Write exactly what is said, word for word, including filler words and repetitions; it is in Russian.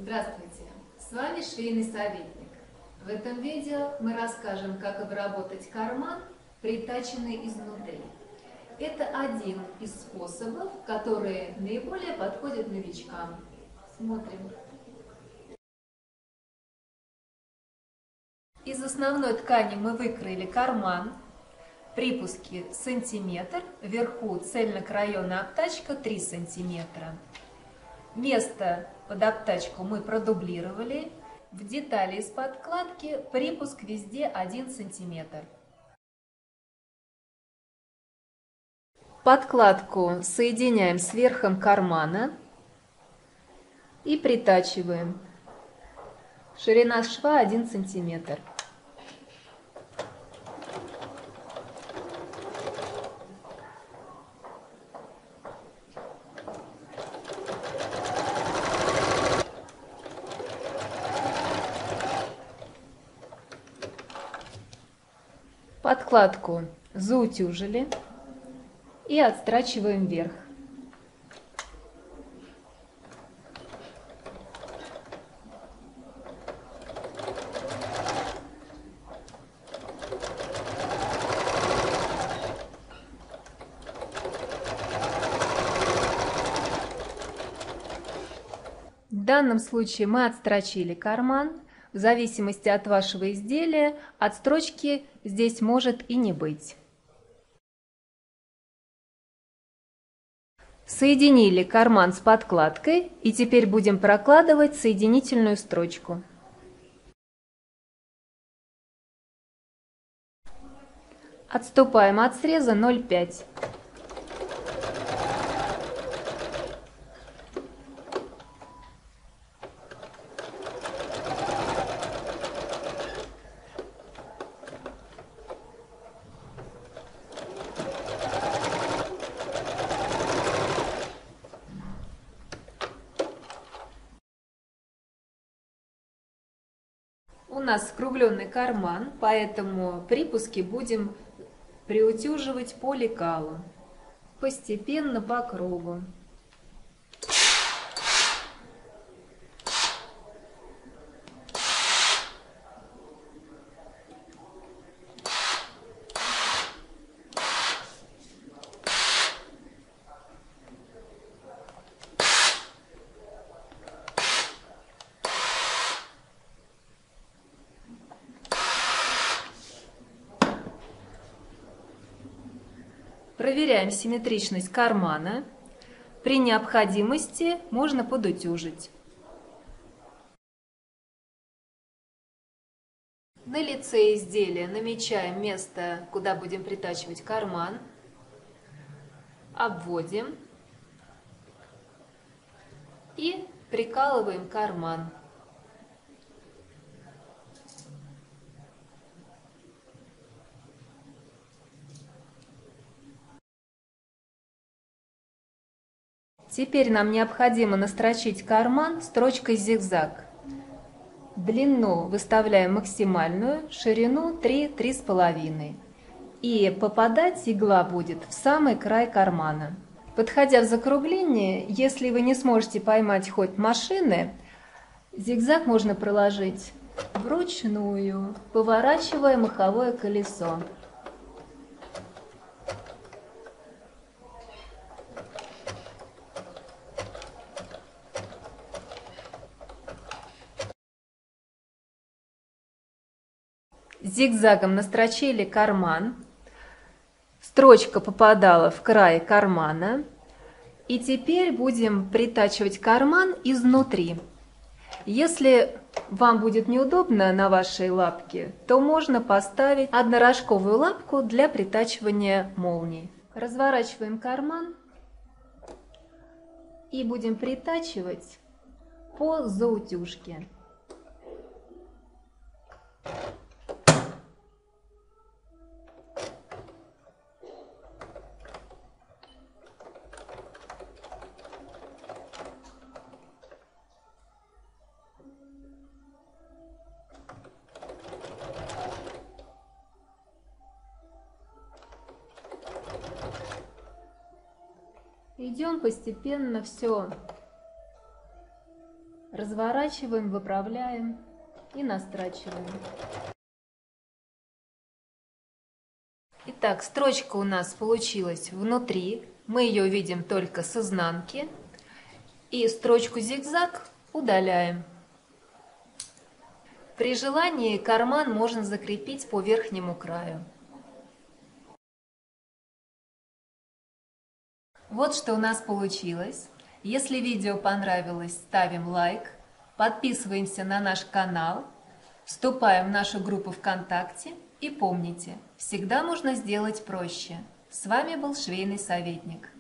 Здравствуйте! С вами швейный советник. В этом видео мы расскажем, как обработать карман, притаченный изнутри. Это один из способов, которые наиболее подходят новичкам. Смотрим. Из основной ткани мы выкроили карман. Припуски сантиметр, вверху цельнокраёная обтачка три сантиметра. Место под обтачку мы продублировали. В детали из подкладки припуск везде один сантиметр. Подкладку соединяем с верхом кармана и притачиваем. Ширина шва один сантиметр. Подкладку заутюжили и отстрачиваем вверх. В данном случае мы отстрочили карман. В зависимости от вашего изделия, отстрочки здесь может и не быть. Соединили карман с подкладкой и теперь будем прокладывать соединительную строчку. Отступаем от среза ноль целых пять десятых. У нас скругленный карман, поэтому припуски будем приутюживать по лекалу, постепенно по кругу. Проверяем симметричность кармана. При необходимости можно подутюжить. На лице изделия намечаем место, куда будем притачивать карман. Обводим и прикалываем карман. Теперь нам необходимо настрочить карман строчкой зигзаг. Длину выставляем максимальную, ширину три — три с половиной. И попадать игла будет в самый край кармана. Подходя в закругление, если вы не сможете поймать ход машины, зигзаг можно проложить вручную, поворачивая маховое колесо. Зигзагом настрочили карман, строчка попадала в край кармана, и теперь будем притачивать карман изнутри. Если вам будет неудобно на вашей лапке, то можно поставить однорожковую лапку для притачивания молний. Разворачиваем карман и будем притачивать по заутюжке. Идем постепенно все Разворачиваем, выправляем и настрачиваем. Итак, строчка у нас получилась внутри. Мы ее видим только с изнанки. И строчку зигзаг удаляем. При желании карман можно закрепить по верхнему краю. Вот что у нас получилось. Если видео понравилось, ставим лайк, подписываемся на наш канал, вступаем в нашу группу ВКонтакте и помните, всегда можно сделать проще. С вами был швейный советник.